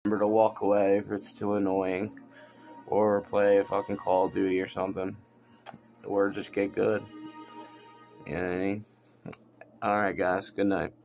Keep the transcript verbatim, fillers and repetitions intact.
remember to walk away if it's too annoying, or play fucking Call of Duty or something, or just get good. You know what I mean? Alright, guys, good night.